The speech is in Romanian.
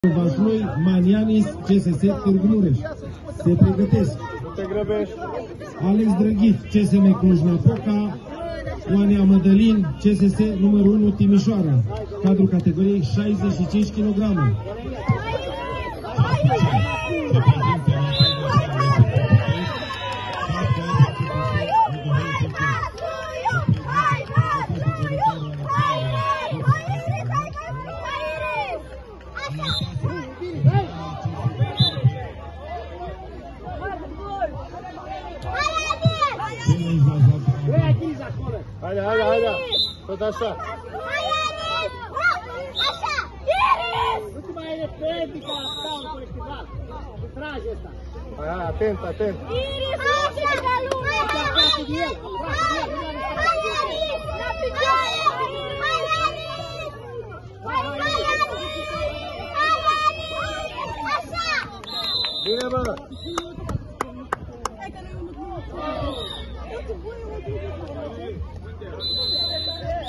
Vaslui, Manianis, CSS Târgu Mureș. Se pregătesc. Te grăbești. Alex Drăghit, CSM Cluj-Napoca. Oania Mădălin, CSS numărul 1 Timișoara. Cadrul categoriei 65 kg. Haide, haide, haide! Tot așa! Așa! Iris! Nu te mai repede ca la scaun colectivat. Îl trage ăsta. Hai, atent, atent! Iris! Așa ca lumea! Hai, Iris! Hai, Iris! La picioare! Hai, Iris! Hai, Iris! Așa! Bine, bă! Hai că nu-i unul.